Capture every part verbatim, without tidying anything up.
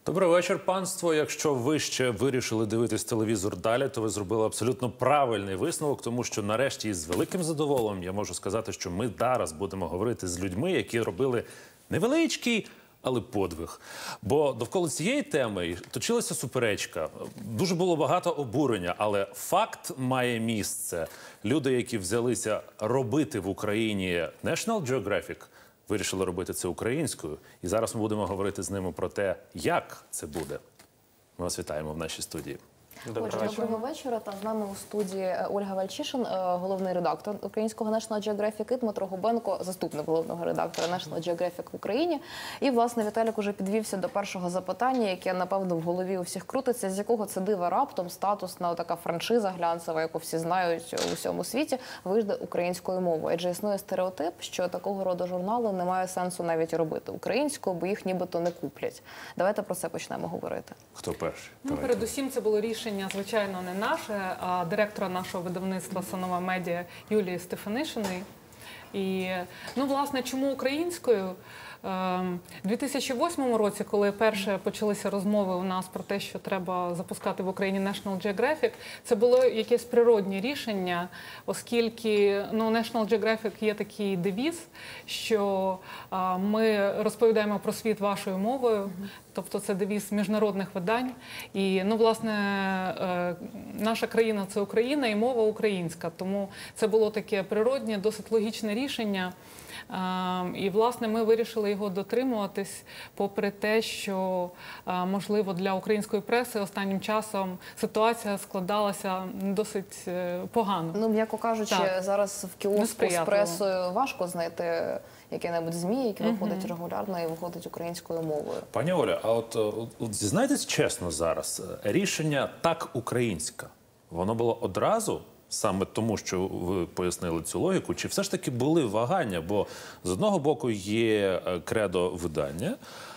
Добрий вечір, панство. Якщо ви ще вирішили дивитись телевізор далі, то ви зробили абсолютно правильний висновок, тому що нарешті із великим задоволенням я можу сказати, що ми зараз будемо говорити з людьми, які робили невеличкий, але подвиг. Бо довкола цієї теми точилася суперечка, дуже було багато обурення, але факт має місце. Люди, які взялися робити в Україні National Geographic, вирішили робити це українською. І зараз ми будемо говорити з ними про те, як це буде. Ми вас вітаємо в нашій студії. Доброго вечора. Доброго вечора. Та з нами у студії Ольга Вальчишин, головний редактор українського National Geographic, і Дмитро Губенко, заступник головного редактора National Geographic в Україні. І, власне, Віталік уже підвівся до першого запитання, яке, напевно, в голові у всіх крутиться, з якого це дива раптом статусна така франшиза глянцева, яку всі знають у всьому світі, вийде українською мовою. Адже існує стереотип, що такого роду журнали немає сенсу навіть робити українською, бо їх нібито не куплять. Давайте про це почнемо говорити. Хто перший? Ну, передусім, це було рішення, звичайно, не наше, а директора нашого видавництва «Санова Медіа» Юлії Стефанишиної. І, ну, власне, чому українською? У дві тисячі восьмому році, коли перше почалися розмови у нас про те, що треба запускати в Україні National Geographic, це було якесь природнє рішення, оскільки, ну, National Geographic є такий девіз, що а, ми розповідаємо про світ вашою мовою, тобто це девіз міжнародних видань. І, ну, власне, е, наша країна – це Україна і мова українська, тому це було таке природнє, досить логічне рішення. І, власне, ми вирішили його дотримуватись, попри те, що, можливо, для української преси останнім часом ситуація складалася досить погано. Ну, м'яко кажучи, так, зараз в кіоску з пресою важко знайти яке-небудь ЗМІ, яке uh-huh. виходить регулярно і виходить українською мовою. Пані Оля, а от, от зізнайтесь чесно зараз, рішення «так українська», воно було одразу? Саме тому, що ви пояснили цю логіку, чи все ж таки були вагання? Бо з одного боку є кредо видання,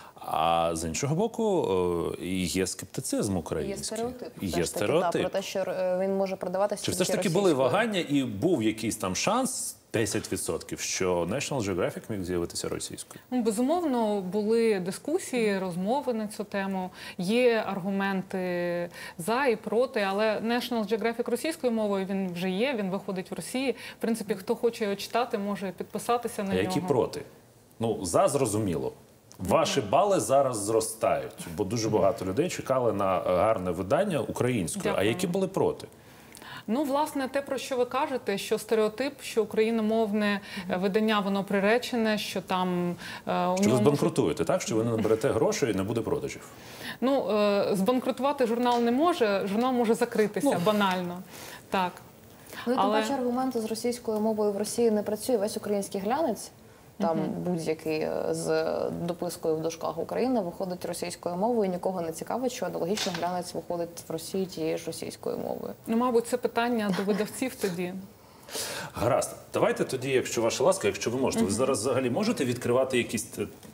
а з іншого боку є скептицизм український. Є стереотип. Є стереотип. Та, про те, що він може продаватися. Чи все ж таки були вагання і був якийсь там шанс, десять відсотків, що National Geographic міг з'явитися російською? Ну, безумовно, були дискусії, розмови на цю тему. Є аргументи за і проти, але National Geographic російською мовою він вже є, він виходить в Росії. В принципі, хто хоче його читати, може підписатися на а нього. Які проти? Ну, за зрозуміло. Ваші бали зараз зростають, бо дуже багато людей чекали на гарне видання українською. Дякую. А які були проти? Ну, власне, те, про що ви кажете, що стереотип, що україномовне видання, воно приречене, що там... Що ви збанкрутуєте, так? Що ви не наберете грошей і не буде продажів? Ну, збанкрутувати журнал не може, журнал може закритися, ну, банально. Так. Ну, і тим паче аргументи з російською мовою в Росії не працює. Весь український глянець, там uh-huh. будь-який з допискою в дужках Україна виходить російською мовою, і нікого не цікавить, що аналогічно глянець виходить в Росії тією ж російською мовою. Ну, мабуть, це питання до видавців тоді. Гаразд. Давайте тоді, якщо ваша ласка, якщо ви можете, uh-huh. ви зараз взагалі можете відкривати якісь,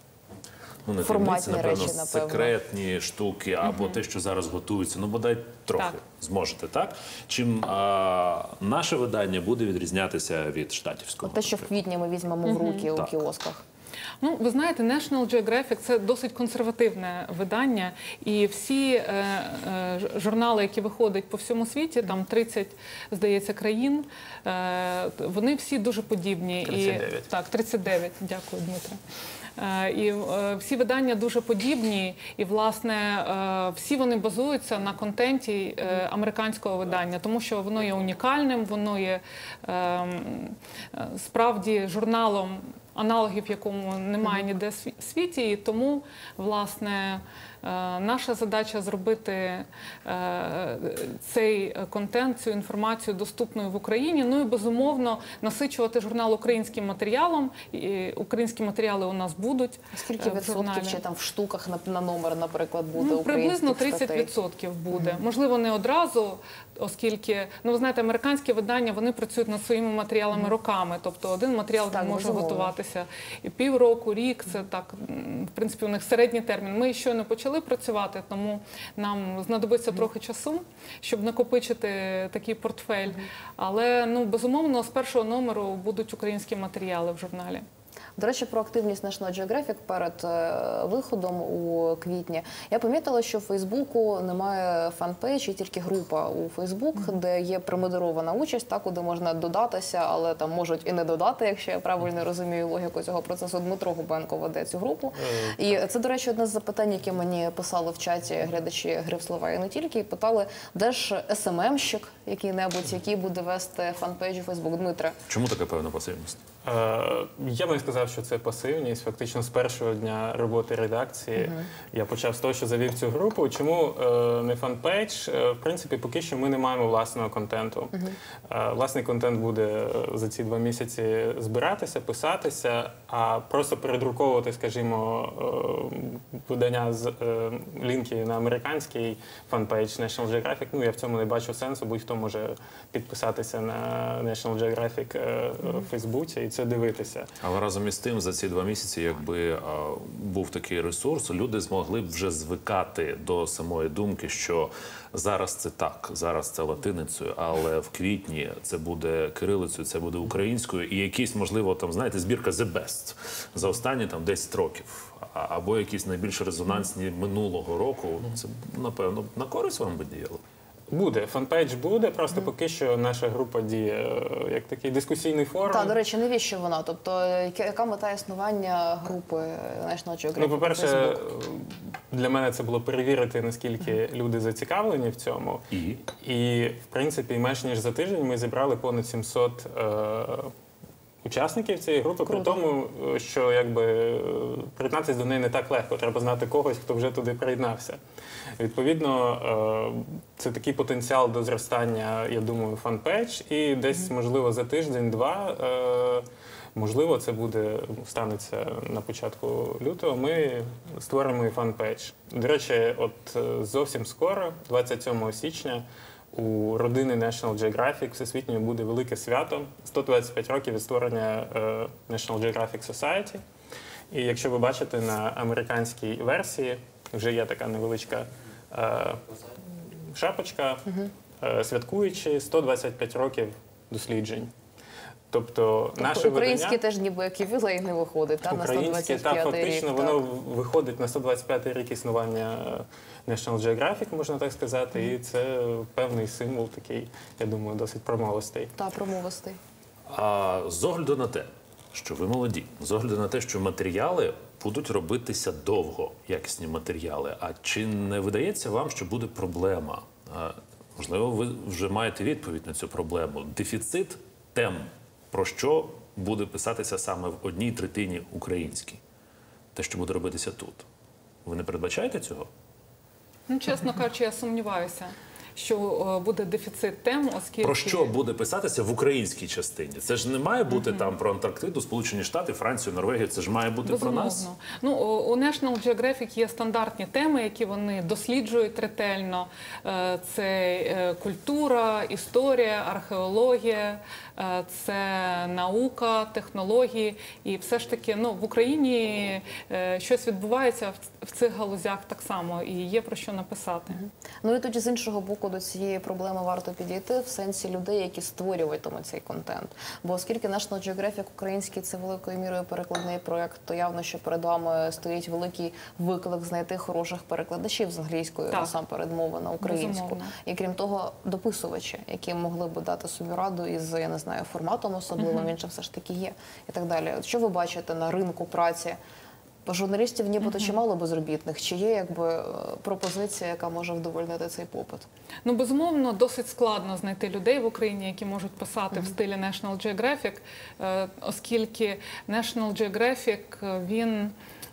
ну, не форматні напевно, речі, напевно, секретні штуки, або uh-huh. те, що зараз готується, ну, бодай трохи так. зможете, так? Чим а, наше видання буде відрізнятися від штатівського? От те, що в квітні ми візьмемо uh-huh. в руки так. у кіосках. Ну, ви знаєте, National Geographic – це досить консервативне видання, і всі е, е, журнали, які виходять по всьому світі, там тридцять, здається, країн, е, вони всі дуже подібні. тридцять дев'ять. І, так, тридцять дев'ять, дякую, Дмитре. І всі видання дуже подібні, і, власне, всі вони базуються на контенті американського видання, тому що воно є унікальним, воно є справді журналом, аналогів якому немає ніде в світі, і тому, власне, наша задача зробити цей контент, цю інформацію доступною в Україні, ну і, безумовно, насичувати журнал українським матеріалом. І українські матеріали у нас будуть. Скільки відсотків, чи там в штуках на, на номер, наприклад, буде ну, приблизно українських тридцять відсотків буде. Mm-hmm. Можливо, не одразу, оскільки, ну, ви знаєте, американські видання, вони працюють над своїми матеріалами mm-hmm. роками. Тобто один матеріал так, може безумовно. готуватися і півроку, рік, це так, в принципі, у них середній термін. Ми щойно почали працювати, тому нам знадобиться mm-hmm. трохи часу, щоб накопичити такий портфель. Mm-hmm. Але, ну, безумовно, з першого номеру будуть українські матеріали в журналі. До речі, про активність National Geographic перед е, виходом у квітні. Я помітила, що в Фейсбуку немає фан-пейдж, є тільки група у Фейсбук, mm-hmm. де є премодерована участь, та, куди можна додатися, але там можуть і не додати, якщо я правильно розумію логіку цього процесу. Дмитро Губенко веде цю групу. Mm-hmm. І це, до речі, одне з запитань, які мені писали в чаті глядачі «Гри в слова» і не тільки, і питали, де ж ес ем ем-щик який-небудь, який буде вести фан-пейдж у Фейсбук. Дмитре. Чому така певна пасивність? Я би не сказав, що це пасивність. Фактично з першого дня роботи редакції uh-huh. я почав з того, що завів цю групу. Чому е, не фан-пейдж? Е, в принципі, поки що ми не маємо власного контенту. Uh-huh. Е, власний контент буде за ці два місяці збиратися, писатися, а просто передруковувати, скажімо, е, видання з е, лінки на американський фан-пейдж National Geographic. Ну, я в цьому не бачу сенсу, будь-хто може підписатися на National Geographic е, uh-huh. в Фейсбуці і це дивитися. Але разом із тим, за ці два місяці, якби а, був такий ресурс, люди змогли б вже звикати до самої думки, що зараз це так, зараз це латиницею, але в квітні це буде кирилицею, це буде українською, і якісь, можливо, там, знаєте, збірка The Best за останні там десять років, а, або якісь найбільш резонансні минулого року. Це, напевно, на користь вам би діяло? Буде, фан-пейдж буде, просто mm. поки що наша група діє як такий дискусійний форум. Так, до речі, навіщо вона? Тобто, яка мета існування групи National Geographic? Ну, по-перше, для мене це було перевірити, наскільки mm. люди зацікавлені в цьому. І? І, в принципі, менш ніж за тиждень ми зібрали понад сімсот е- учасників цієї групи, Круто. При тому, що якби приєднатися до неї не так легко, треба знати когось, хто вже туди приєднався. Відповідно, це такий потенціал до зростання, я думаю, фан-пейдж, і десь, можливо, за тиждень-два, можливо, це буде, станеться на початку лютого, ми створимо і фан-пейдж. До речі, от зовсім скоро, двадцять сьомого січня, у родини National Geographic всесвітньої буде велике свято, сто двадцять п'ять років від створення National Geographic Society. І якщо ви бачите, на американській версії вже є така невеличка е, шапочка, uh-huh. е, святкуючи сто двадцять п'ять років досліджень. Тобто, тобто наше українське видання, теж ніби як ювілей не виходить, та, на сто двадцять п'ятий та, фактично, рік. Воно так. виходить на сто двадцять п'ятий рік існування National Geographic, можна так сказати, mm. і це певний символ такий, я думаю, досить промовистий. Та, промовистий. А з огляду на те, що ви молоді, з огляду на те, що матеріали будуть робитися довго, якісні матеріали, а чи не видається вам, що буде проблема? А, можливо, ви вже маєте відповідь на цю проблему. Дефіцит тем, про що буде писатися саме в одній третині українській. Те, що буде робитися тут. Ви не передбачаєте цього? Ну, чесно кажучи, я сумніваюся, що о, буде дефіцит тем, оскільки... Про що буде писатися в українській частині? Це ж не має бути uh-huh. там про Антарктиду, Сполучені Штати, Францію, Норвегію. Це ж має бути Безумовно. Про нас. Ну, у National Geographic є стандартні теми, які вони досліджують ретельно. Це культура, історія, археологія, це наука, технології. І все ж таки, ну, в Україні щось відбувається в цих галузях так само, і є про що написати. Ну і тоді з іншого боку до цієї проблеми варто підійти в сенсі людей, які створюватимуть цей контент. Бо оскільки National Geographic український – це великою мірою перекладний проєкт, то явно, що перед вами стоїть великий виклик знайти хороших перекладачів з англійської, так. насамперед, мови на українську. Безумовно. І крім того, дописувачі, які могли б дати собі раду із, я не знаю, форматом особливим, він же все ж таки є, і так далі. От що ви бачите на ринку праці? Журналістів нібито uh-huh. чимало безробітних. Чи є якби пропозиція, яка може вдовольнити цей попит? Ну, безумовно, досить складно знайти людей в Україні, які можуть писати uh-huh. в стилі National Geographic, оскільки National Geographic, він...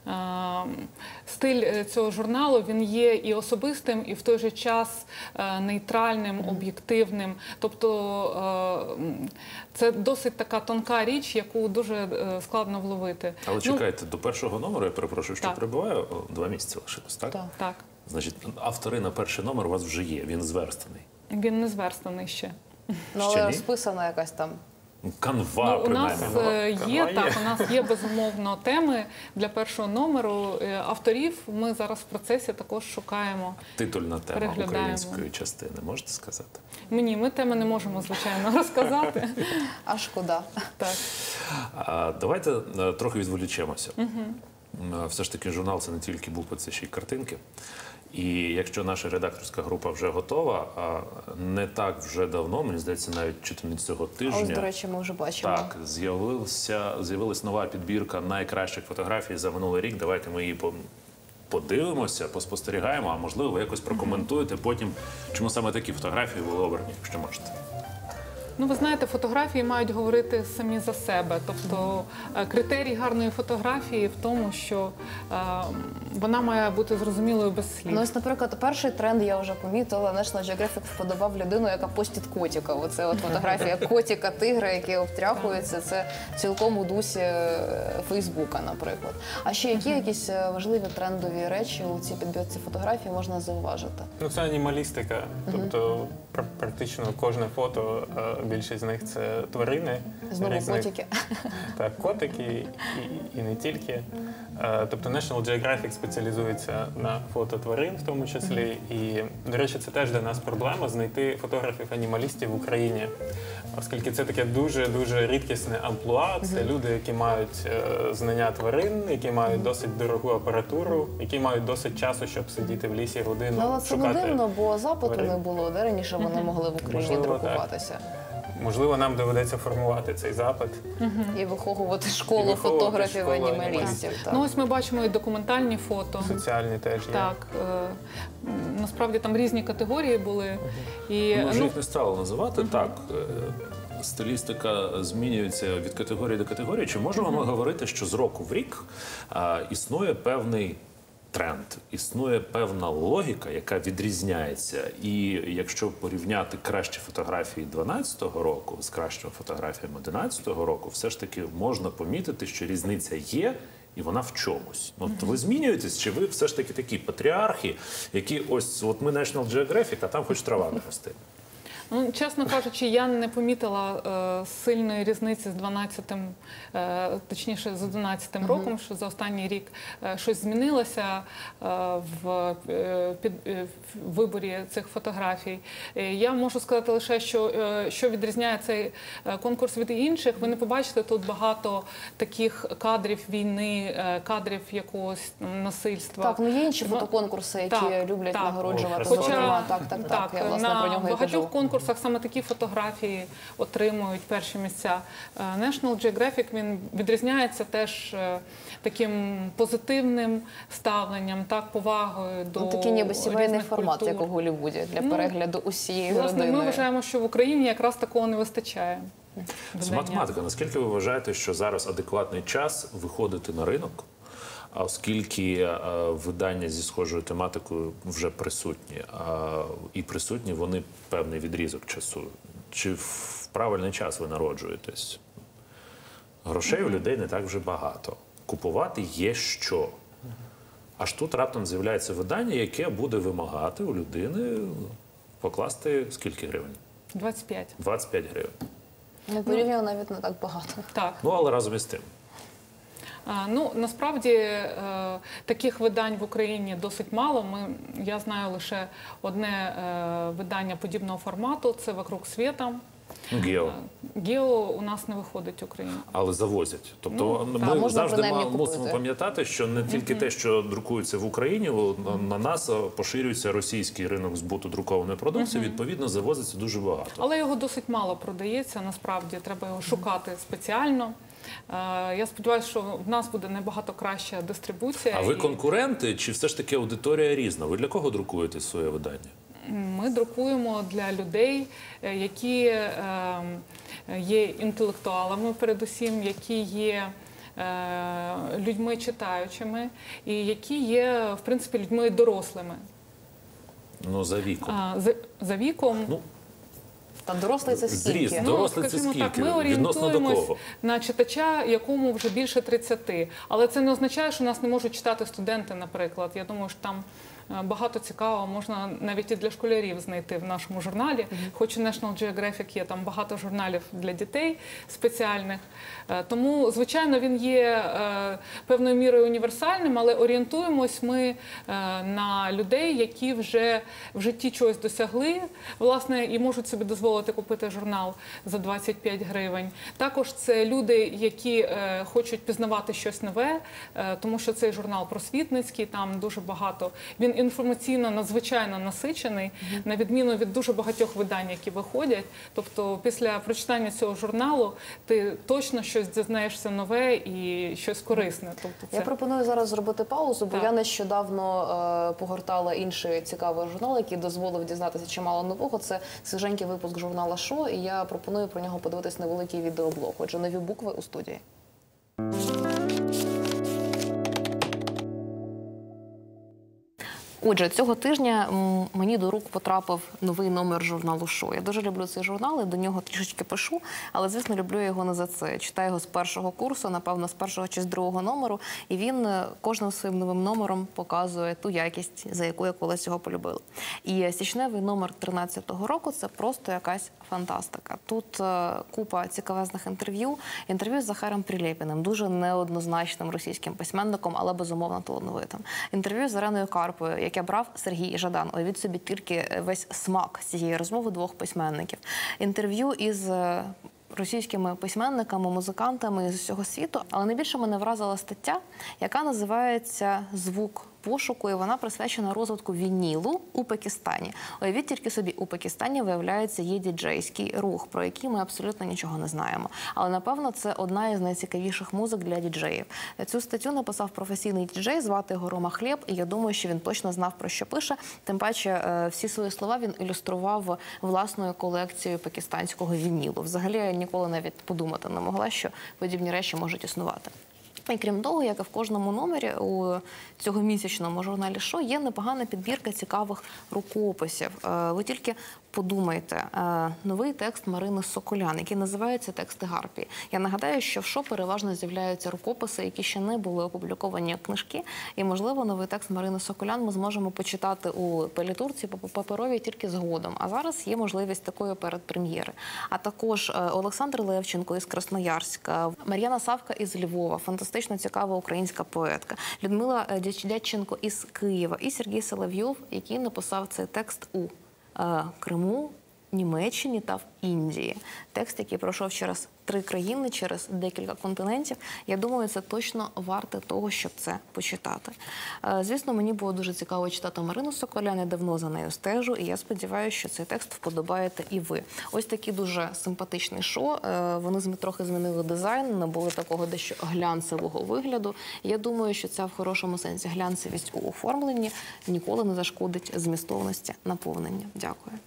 стиль цього журналу, він є і особистим, і в той же час нейтральним, mm-hmm. об'єктивним. Тобто це досить така тонка річ, яку дуже складно вловити. Але чекайте, ну, до першого номеру, я перепрошую, що так. прибуваю, два місяці лишилось, так? Так. Так. Значить, автори на перший номер у вас вже є, він зверстаний. Він не зверстаний ще. Ну, але розписана якась там Канва, Ну, у нас принаймні. е, є Канва є. так, у нас є безумовно теми для першого номеру. Е, Авторів ми зараз в процесі також шукаємо. Титульна тема переглядаємо. української частини, можете сказати? Мені ми теми не можемо звичайно розказати. А шкода. Так. А, давайте е, трохи відволічемося. Е, Все ж таки, журнал це не тільки букви, це ще й картинки. І якщо наша редакторська група вже готова, а не так вже давно, мені здається, навіть чи то не цього А тижня. ось, до речі, ми вже бачимо. Так, з'явилася з'явилась нова підбірка найкращих фотографій за минулий рік. Давайте ми її по- подивимося, поспостерігаємо, а можливо, ви якось прокоментуєте потім, чому саме такі фотографії були обрані, якщо можете. Ну, ви знаєте, фотографії мають говорити самі за себе. Тобто е, критерій гарної фотографії в тому, що е, вона має бути зрозумілою без слів. Ну, ось, наприклад, перший тренд я вже помітила. National Geographic вподобав людину, яка постить котика. Оце от фотографія котика, тигра, який обтряхується. Це цілком у дусі е, Фейсбука, наприклад. А ще які якісь е, важливі трендові речі у цій підбірці фотографій можна зауважити? Ну, це анімалістика. Тобто пр- практично кожне фото, е, більшість з них це тварини. Знову різних- котики. Так, котики і, і не тільки. Е, Тобто National Geographic спеціалізується на фото тварин в тому числі. І, до речі, це теж для нас проблема знайти фотографів-анімалістів в Україні, оскільки це таке дуже-дуже рідкісне амплуа. Це люди, які мають е, знання тварин, які мають досить дорогу апаратуру, які мають досить часу, щоб сидіти в лісі годину, Ну, але це не шукати. дивно, бо запиту тварин. не було, де раніше вони могли в Україні Можливо, так. друкуватися. Можливо, нам доведеться формувати цей запит. І виховувати школу І виховувати фотографів школу анімалістів. анімалістів. так. Ну, ось ми бачимо і документальні фото. Соціальні теж є. Так, е, м, насправді там різні категорії були. І, Ми вже ну, їх не стали називати. Так, е, стилістика змінюється від категорії до категорії. Чи можемо ми говорити, що з року в рік а, існує певний тренд, існує певна логіка, яка відрізняється. І якщо порівняти кращі фотографії дванадцятого року з кращими фотографіями одинадцятого року, все ж таки можна помітити, що різниця є, і вона в чомусь. Ну, от ви змінюєтесь, чи ви все ж таки такі патріархи, які ось, от ми National Geographic, а там хоч трава не росте. Ну, чесно кажучи, я не помітила е, сильної різниці з дванадцятим, е, точніше з одинадцятим роком, що за останній рік е, щось змінилося е, в, е, під, е, в виборі цих фотографій. Е, я можу сказати лише, що, е, що відрізняє цей е, конкурс від інших. Ви не побачите тут багато таких кадрів війни, е, кадрів якогось там, насильства. Так, ну є інші Ну, фотоконкурси, які так, люблять так. нагороджувати. Хоча- Зокрема, так, так, так. Я, власне, на про нього і багатьох кажу. конкурсах саме такі фотографії отримують перші місця. Е, National Geographic, він відрізняється теж е, таким позитивним ставленням, так, повагою до Ну, такий ніби сімейний різних формат, культур. як у Голлівуді, для Ну, перегляду усієї Власне, родини. ми вважаємо, що в Україні якраз такого не вистачає. З видання. математика, наскільки ви вважаєте, що зараз адекватний час виходити на ринок, а оскільки е, видання зі схожою тематикою вже присутні, а, і присутні вони певний відрізок часу. Чи в правильний час ви народжуєтесь? Грошей у людей не так вже багато. Купувати є що. Аж тут раптом з'являється видання, яке буде вимагати у людини покласти скільки гривень? двадцять п'ять. двадцять п'ять гривень. Ну, порівняно навіть не так багато. Так. Ну, але разом із тим. А, Ну, насправді е, таких видань в Україні досить мало. Ми, я знаю лише одне е, видання подібного формату, це «Вокруг света». Ну, Гео. Гео у нас не виходить в Україну. Але завозять. Тобто Ну, так, ми можна завжди принаймні ма- купити. мусимо пам'ятати, що не тільки те, що друкується в Україні, о, на, на нас а, поширюється російський ринок збуту друкованої продукції, відповідно, завозиться дуже багато. Але його досить мало продається, насправді треба його шукати спеціально. Е, Я сподіваюся, що в нас буде набагато краща дистрибуція. А ви і конкуренти чи все ж таки аудиторія різна? Ви для кого друкуєте своє видання? Ми друкуємо для людей, е, які е, є інтелектуалами, передусім, які є е, людьми читаючими і які є, в принципі, людьми дорослими. Ну, за віком. А, За, за віком. Ну, Та дорослий це Зріст, скільки? до- Дорослий це скажімо так, скільки? ми Відносно до орієнтуємось кого? на читача, якому вже більше тридцяти. Але це не означає, що нас не можуть читати студенти, наприклад. Я думаю, що там багато цікавого можна навіть і для школярів знайти в нашому журналі. Хоч і National Geographic є там багато журналів для дітей спеціальних. Тому, звичайно, він є певною мірою універсальним, але орієнтуємось ми на людей, які вже в житті чогось досягли, власне, і можуть собі дозволити купити журнал за двадцять п'ять гривень. Також це люди, які хочуть пізнавати щось нове, тому що цей журнал просвітницький, там дуже багато. Він інформаційно надзвичайно насичений, на відміну від дуже багатьох видань, які виходять. Тобто після прочитання цього журналу ти точно щось дізнаєшся нове і щось корисне. Тобто це... Я пропоную зараз зробити паузу, бо Так. я нещодавно е, погортала інший цікавий журнал, який дозволив дізнатися чимало нового. Це свіженький випуск журнала «Шо», і я пропоную про нього подивитись невеликий відеоблог. Отже, нові букви у студії. Отже, цього тижня м, мені до рук потрапив новий номер журналу «Шо». Я дуже люблю цей журнал, і до нього трішечки пишу, але, звісно, люблю його не за це. Читаю його з першого курсу, напевно, з першого чи з другого номеру, і він е, кожним своїм новим номером показує ту якість, за яку я колись його полюбила. І січневий номер тринадцятого року – це просто якась фантастика. Тут е, купа цікавезних інтерв'ю, інтерв'ю з Захаром Прилєпіним, дуже неоднозначним російським письменником, але безумовно талановитим. Інтерв'ю з Іриною Карпою, яке брав Сергій Жадан. Уявіть собі тільки весь смак цієї розмови двох письменників. Інтерв'ю із російськими письменниками, музикантами з усього світу, але найбільше мене вразила стаття, яка називається «Звук пошуку», і вона присвячена розвитку вінілу у Пакистані. Уявіть тільки собі, у Пакистані, виявляється, є діджейський рух, про який ми абсолютно нічого не знаємо. Але, напевно, це одна із найцікавіших музик для діджеїв. Цю статтю написав професійний діджей, звати його Рома Хлєб, і я думаю, що він точно знав, про що пише. Тим паче, всі свої слова він ілюстрував власною колекцією пакистанського вінілу. Взагалі, я ніколи навіть подумати не могла, що подібні речі можуть існувати. І крім того, як і в кожному номері у цього місячному журналі «Шо» є непогана підбірка цікавих рукописів. Ви тільки подумайте, новий текст Марини Соколян, який називається «Тексти Гарпії». Я нагадаю, що в «Шо» переважно з'являються рукописи, які ще не були опубліковані як книжки, і, можливо, новий текст Марини Соколян ми зможемо почитати у палітурці по паперовій тільки згодом. А зараз є можливість такої передпрем'єри. А також Олександр Левченко із Красноярська, Мар'яна Савка із Львова, фантастично цікава українська поетка, Людмила Дяченко із Києва і Сергій Соловйов, який написав цей текст у Криму, Німеччині та в Індії. Текст, який пройшов через три країни, через декілька континентів. Я думаю, це точно варте того, щоб це почитати. Звісно, мені було дуже цікаво читати Марину Соколян, я давно за нею стежу, і я сподіваюся, що цей текст вподобаєте і ви. Ось такі дуже симпатичні «Шо». Вони трохи змінили дизайн, набули такого дещо глянцевого вигляду. Я думаю, що ця в хорошому сенсі глянцевість у оформленні ніколи не зашкодить змістовності наповнення. Дякую.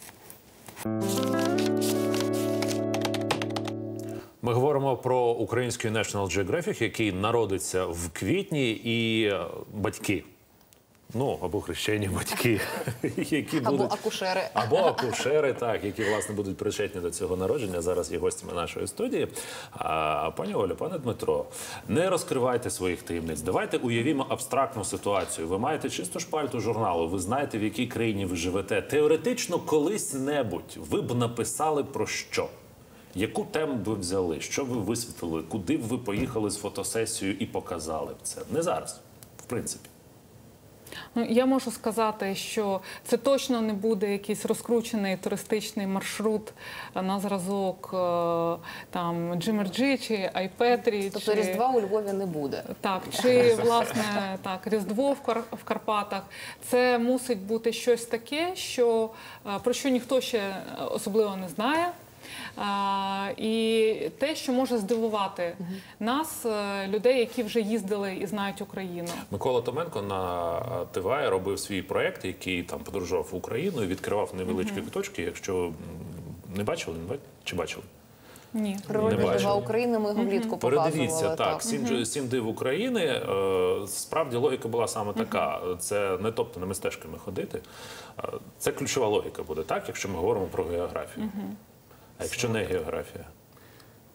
Ми говоримо про український National Geographic, який народиться в квітні, і батьки, ну, або хрещені батьки, які Або будуть... акушери. Або акушери, так, які, власне, будуть причетні до цього народження, зараз є гостями нашої студії. А, пані Олю, пане Дмитро, не розкривайте своїх таємниць. Давайте уявімо абстрактну ситуацію. Ви маєте чисту шпальту журналу, ви знаєте, в якій країні ви живете. Теоретично, колись-небудь ви б написали про що? Яку тему б ви взяли? Що ви висвітлили? Куди б ви поїхали з фотосесією і показали б це? Не зараз, в принципі. Ну, я можу сказати, що це точно не буде якийсь розкручений туристичний маршрут на зразок там Джимерджі чи Айпетрі. Тобто чи... Різдва у Львові не буде. Так, чи, власне, так, Різдво в, Кар... в Карпатах. Це мусить бути щось таке, що, про що ніхто ще особливо не знає. А, і те, що може здивувати угу. нас, людей, які вже їздили і знають Україну. Микола Томенко на ТВА робив свій проєкт, який там подорожував в Україну і відкривав невеличкі угу. куточки. Якщо не бачили, не бачили? Чи бачили? Ні. Природні дива України ми його влітку угу. показували. Передивіться, так, так. Сім, угу. сім див України. Е, справді логіка була саме така. Угу. Це не топтаними стежками ходити. Це ключова логіка буде, так, якщо ми говоримо про географію. Угу. А якщо не географія?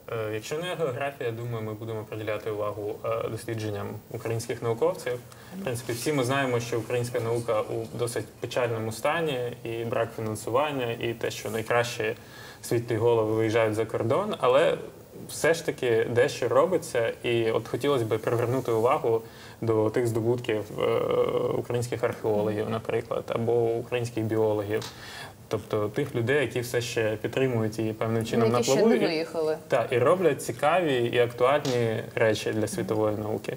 Е, Якщо не географія, я думаю, ми будемо приділяти увагу е, дослідженням українських науковців. В принципі, всі ми знаємо, що українська наука у досить печальному стані, і брак фінансування, і те, що найкращі світлі голови виїжджають за кордон, але все ж таки дещо робиться, і от хотілося б привернути увагу до тих здобутків е, українських археологів, наприклад, або українських біологів. Тобто тих людей, які все ще підтримують її певним чином на Які ще плаву. не і- виїхали. Так, і роблять цікаві і актуальні речі для світової науки.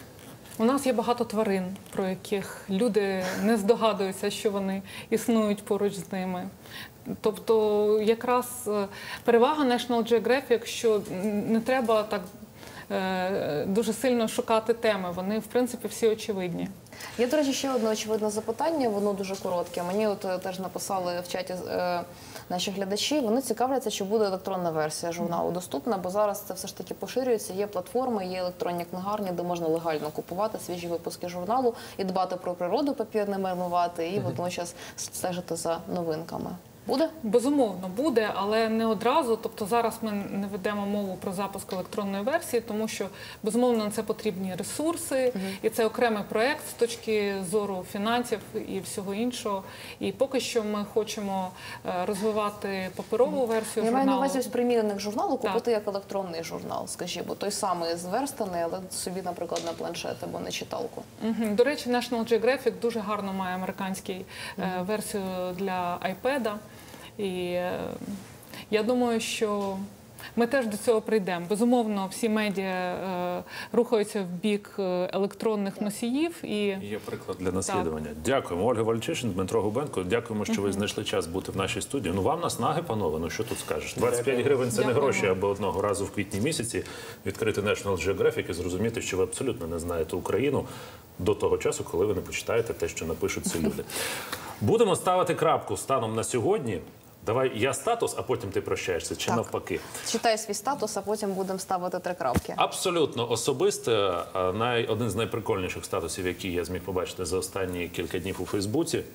У нас є багато тварин, про яких люди не здогадуються, що вони існують поруч з ними. Тобто, якраз е, перевага National Geographic, що не треба так е, дуже сильно шукати теми. Вони, в принципі, всі очевидні. Є, до речі, ще одне очевидне запитання, воно дуже коротке. Мені от е, теж написали в чаті е, наші глядачі, вони цікавляться, чи буде електронна версія журналу доступна, бо зараз це все ж таки поширюється, є платформи, є електронні книгарні, де можна легально купувати свіжі випуски журналу і дбати про природу, папір не марнувати, і водночас стежити за новинками. Буде? Безумовно, буде, але не одразу. Тобто зараз ми не ведемо мову про запуск електронної версії, тому що, безумовно, на це потрібні ресурси, і це окремий проєкт з точки зору фінансів і всього іншого. І поки що ми хочемо е, розвивати паперову версію Я маю на журналу. увазі ось примірник журналу Так. купити як електронний журнал, скажімо, той самий зверстаний, але собі, наприклад, на планшет або на читалку. Мгм. До речі, National Geographic дуже гарно має американський е, версію для iPad. І е, я думаю, що ми теж до цього прийдемо. Безумовно, всі медіа е, рухаються в бік е, електронних носіїв. І Є приклад для наслідування. Дякуємо, Ольга Вальчишин, Дмитро Губенко. Дякуємо, що ви знайшли час бути в нашій студії. Ну вам наснаги, панове, ну що тут скажеш? двадцять п'ять гривень – це не Дякуємо. гроші, аби одного разу в квітні місяці відкрити National Geographic і зрозуміти, що ви абсолютно не знаєте Україну до того часу, коли ви не почитаєте те, що напишуть ці люди. Будемо ставити крапку станом на сьогодні. Давай я статус, а потім ти прощаєшся, чи Так. навпаки? Читай свій статус, а потім будемо ставити три крапки. Абсолютно особисте, а, най, один з найприкольніших статусів, які я зміг побачити за останні кілька днів у Фейсбуці.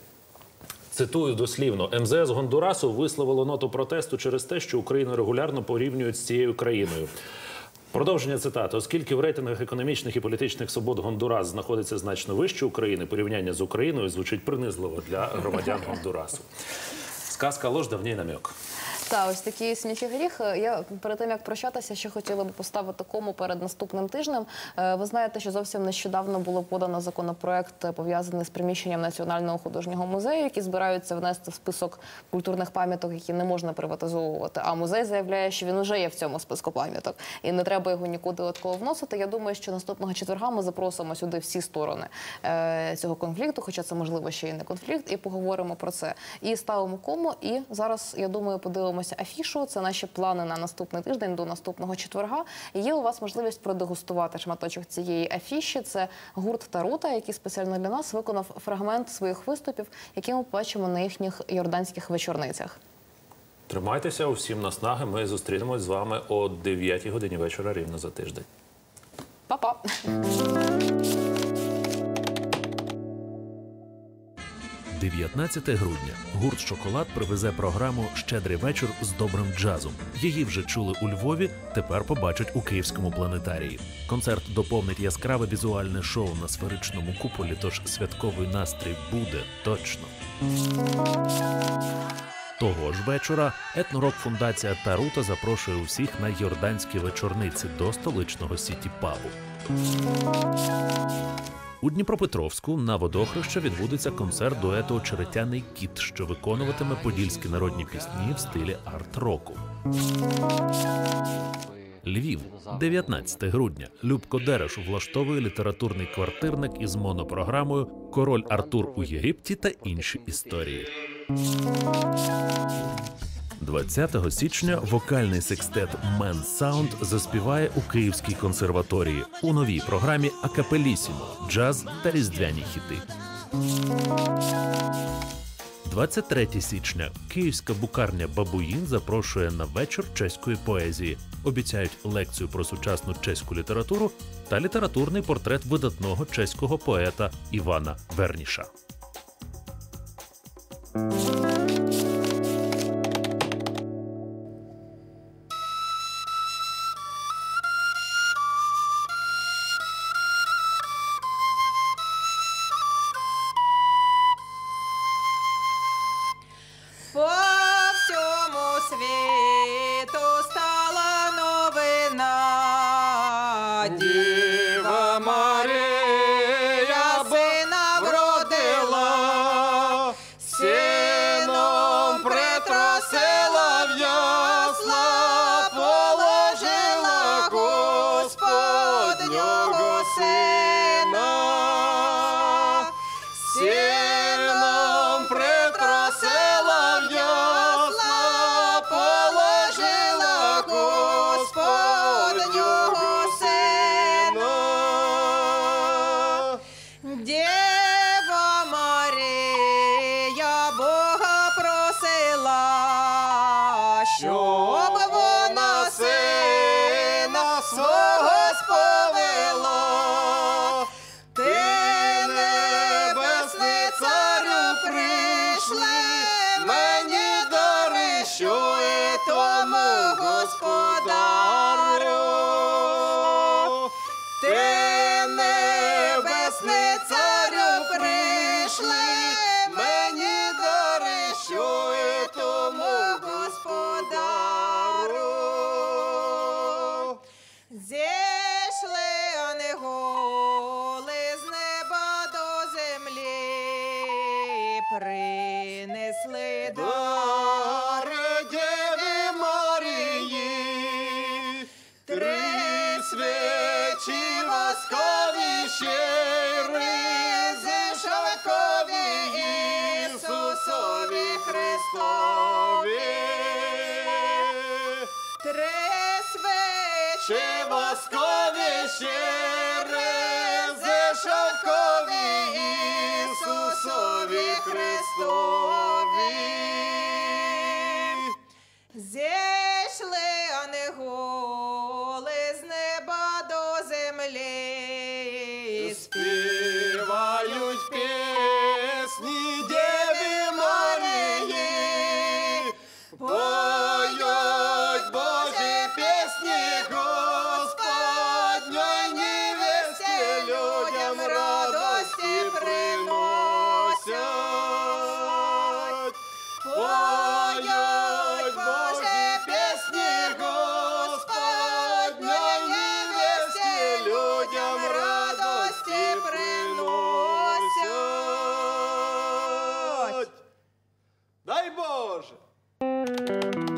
Цитую дослівно, ем зе ес Гондурасу висловило ноту протесту через те, що Україну регулярно порівнюють з цією країною. Продовження цитати. Оскільки в рейтингах економічних і політичних свобод Гондурас знаходиться значно вище України, порівняння з Україною звучить принизливо для громадян Гондурасу. Сказка ложь, давній намек. Та ось такий сміх і гріх. Я перед тим як прощатися, ще хотіла б поставити кому перед наступним тижнем. Е, Ви знаєте, що зовсім нещодавно було подано законопроект, пов'язаний з приміщенням Національного художнього музею, які збираються внести в список культурних пам'яток, які не можна приватизовувати. А музей заявляє, що він вже є в цьому списку пам'яток і не треба його нікуди додатково вносити. Я думаю, що наступного четверга ми запросимо сюди всі сторони е, цього конфлікту, хоча це можливо ще й не конфлікт, і поговоримо про це. І ставимо кому. І зараз, я думаю, подивимося афішу. Це наші плани на наступний тиждень до наступного четверга. І є у вас можливість продегустувати шматочок цієї афіші. Це гурт Тарута, який спеціально для нас виконав фрагмент своїх виступів, які ми бачимо на їхніх йорданських вечорницях. Тримайтеся, усім наснаги. Ми зустрінемось з вами о дев'ятій годині вечора рівно за тиждень. Па-па! дев'ятнадцяте грудня. Гурт «Шоколад» привезе програму «Щедрий вечір» з добрим джазом. Її вже чули у Львові, тепер побачать у Київському планетарії. Концерт доповнить яскраве візуальне шоу на сферичному куполі, тож святковий настрій буде точно. Того ж вечора етнорок-фундація «Тарута» запрошує усіх на йорданські вечорниці до столичного сіті-пабу. У Дніпропетровську на Водохреща відбудеться концерт дуету «Очеретяний кіт», що виконуватиме подільські народні пісні в стилі арт-року. Львів, дев'ятнадцяте грудня. Любко Дереш влаштовує літературний квартирник із монопрограмою «Король Артур у Єгипті» та інші історії. двадцятого січня вокальний секстет «Мен Саунд» заспіває у Київській консерваторії у новій програмі «Акапелісімо» – джаз та різдвяні хіти. двадцять третього січня Київська букарня «Бабуїн» запрошує на вечір чеської поезії. Обіцяють лекцію про сучасну чеську літературу та літературний портрет видатного чеського поета Івана Верніша. Діва Марія сина вродила, сином притрусила в ясла, положила Господнього сина. Сином притрусила в ясла, положила Господнього сина. Дєва Марія Бога просила, щоб вона сина свого сповила. Ти, небесний царю, прийшли, мені дари, що і тому господарю. Ти, небесний царю, прийшли, мені дари, що і тому господарю. Зійшли ангели з неба до землі, принесли дари Дєві Марії, три свічі воскові щири, зішовкові Ісусові Христові. Три свічі воскові щири, зішовкові Ісусові Христові. Зійшли ангели з неба до землі, співають пісні Дєві Марії, поють Божі пісні Господньої невесті, людям радості приносять. Поють Божі пісні Господньої невесті, людям радості приносять. Дай Боже!